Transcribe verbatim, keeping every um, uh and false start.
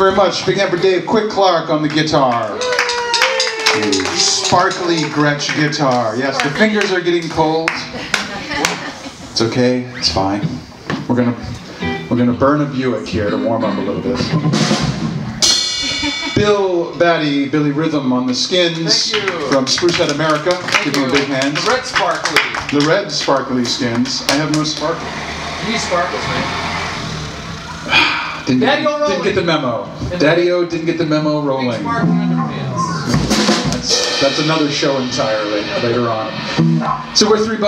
very much. Big hand for Dave Quick Clark on the guitar. Sparkly Gretsch guitar. Yes, the fingers are getting cold. It's okay. It's fine. We're gonna we're gonna burn a Buick here to warm up a little bit. Bill Batty, Billy Rhythm on the Skins from Spruce Head America. Thank Give him a you. big hand. The red sparkly. The red sparkly Skins. I have no sparkle. You need sparkles, man. Didn't, Daddy-o didn't get the memo. Daddy-o didn't get the memo rolling. Big sparkly underpants. That's, that's another show entirely later on. So we're three.